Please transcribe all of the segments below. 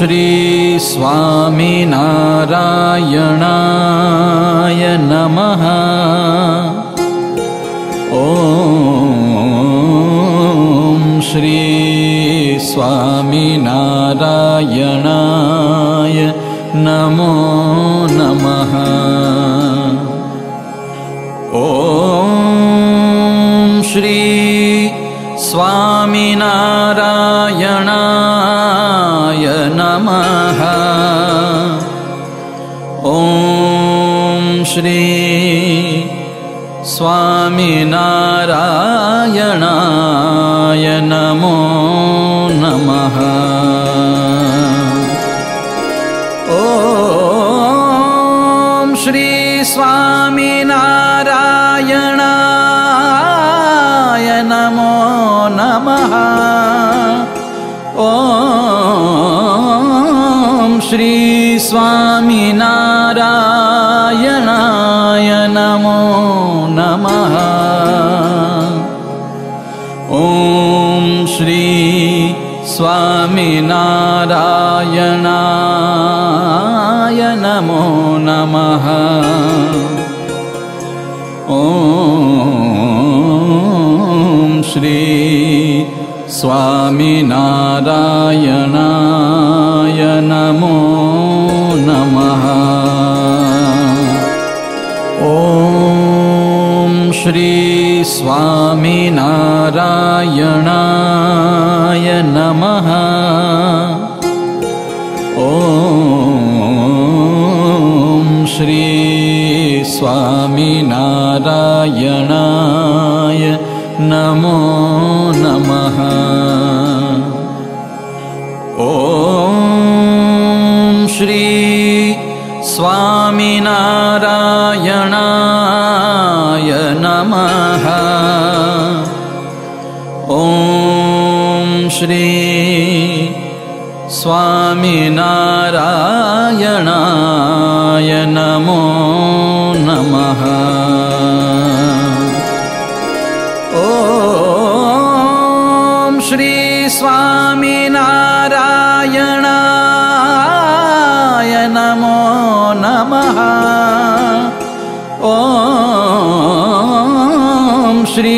श्री स्वामिनारायणाय नमः। ॐ श्री स्वामिनारायणाय नमो नमः। ॐ श्री स्वामिनारायणाय नमः। ॐ श्री स्वामिनारायणाय नमो नमः। ॐ श्री स्वामिनारायणाय नमो नमः। ॐ श्री स्वामिनारायणाय नमो नमः। ॐ श्री स्वामिनारायणाय नमो नमः। ॐ श्री स्वामिनारायणाय नमो नमः। ॐ श्री स्वामिनारायणाय नमः। ॐ श्री स्वामिनारायणाय नमो नमः। ॐ श्री स्वामिनारायणाय नमः। ॐ श्री स्वामिनारायणाय नमो नमः। ॐ श्री स्वामिनारायणाय नमो नमः। ॐ श्री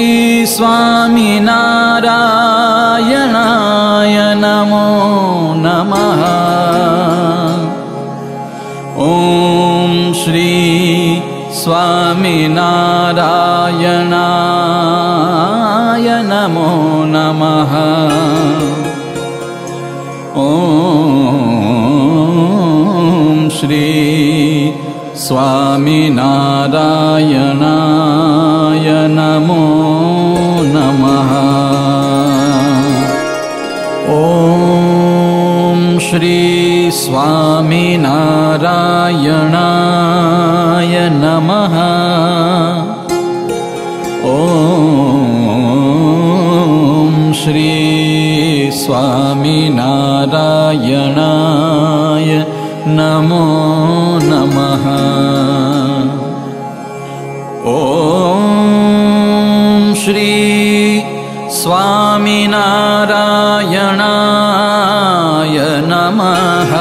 स्वामिनारायणाय नमो नमः। ॐ श्री स्वामिनारायणाय नमो नमः। ॐ श्री स्वामिनारायणाय नमो नमः। ॐ श्री स्वामिनारायणाय नमः। ॐ श्री स्वामिनारायणाय नमो नमः। ॐ श्री स्वामिनारायणाय नमः।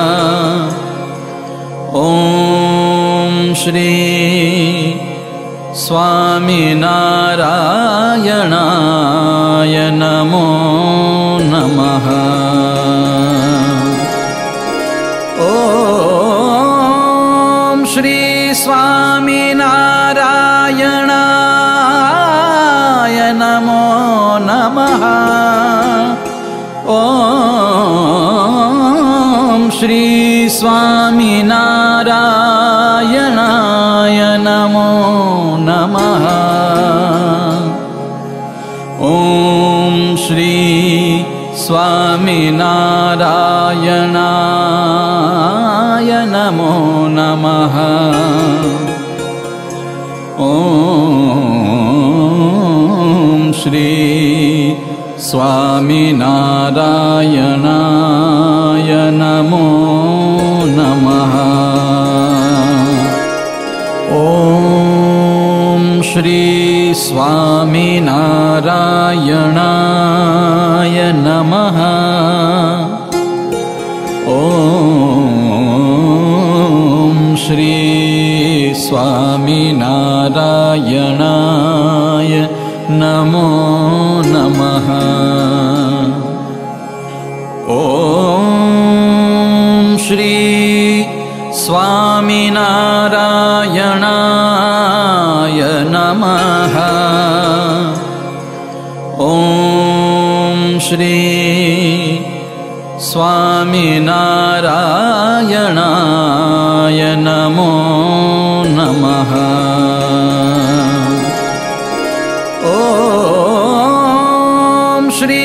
ॐ श्री स्वामिनारायणाय नमो नमः। ॐ श्री स्वामिनारायणाय नमो नमः। ॐ श्री स्वामिनारायणाय नमो नमः। ॐ श्री स्वामिनारायणाय नमो नमः। ॐ श्री स्वामिनारायणाय नमो नमः। ॐ श्री स्वामिनारायणाय नमः। ॐ स्वामिनारायणाय नमो नमः। ॐ श्री स्वामिनारायणाय नमः। ॐ श्री स्वामिनारायणाय नमो नमः। ॐ श्री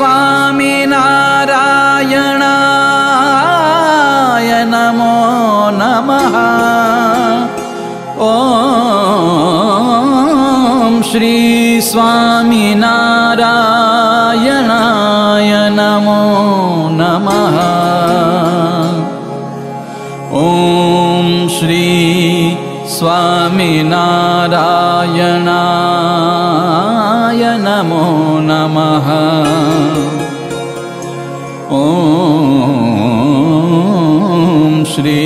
स्वामिनारायणाय नमो नमः। ॐ श्री स्वामिनारायणाय नमो नमः। ॐ श्री स्वामिनारायणाय नमो नमः। ॐ श्री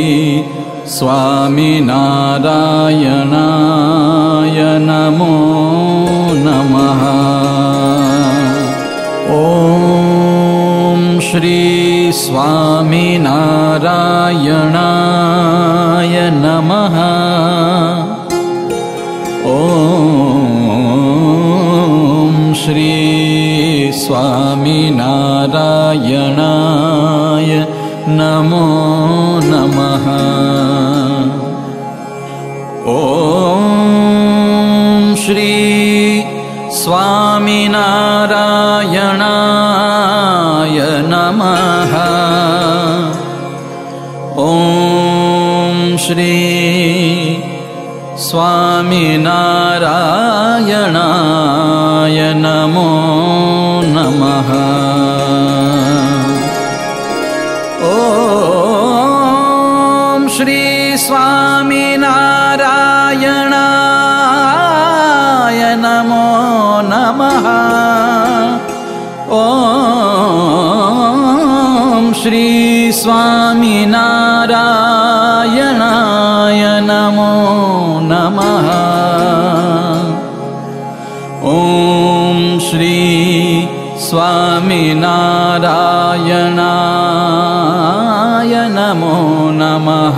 स्वामिनारायणाय नमो नमः। ॐ श्री स्वामिनारायणाय नमः। ॐ श्री स्वामिनारायणाय नमो नमः। ॐ श्री स्वामिनारायणाय नमः। ॐ श्री स्वामिनारायणाय नमो नमः। ॐ श्री स्वामिनारायणाय नमो नमः। ॐ श्री स्वामिनारायणाय नमो नमः। ॐ श्री स्वामिनारायणाय नमो नमः।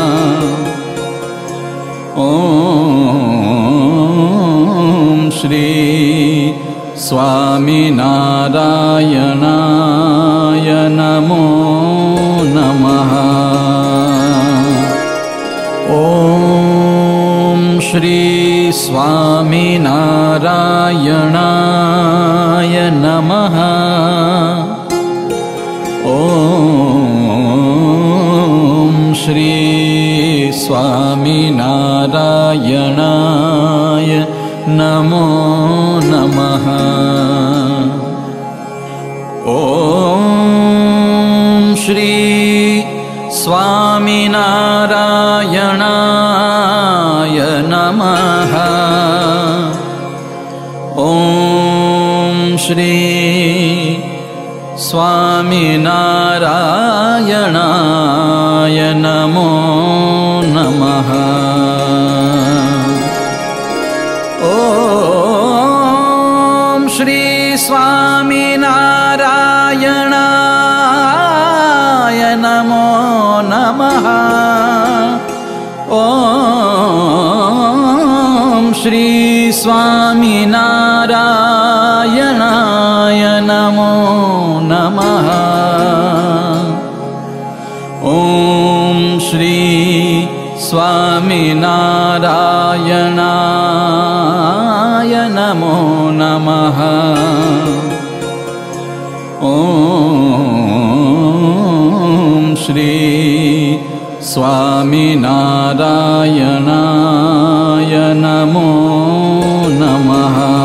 ॐ श्री स्वामिनारायणाय नमो नमः। ॐ श्री स्वामिनारायणाय नमः। ॐ श्री स्वामिनारायणाय नमो नमः। ॐ श्री स्वामिनारायणाय नमः। ॐ श्री स्वामिनारायणाय नमो नमः। ॐ श्री स्वामिनारायणाय नमो नमः। ॐ श्री स्वामिनारायणाय नमो नमः। ॐ श्री स्वामिनारायणाय नमो नमः। ॐ श्री स्वामिनारायणाय नमो नमः।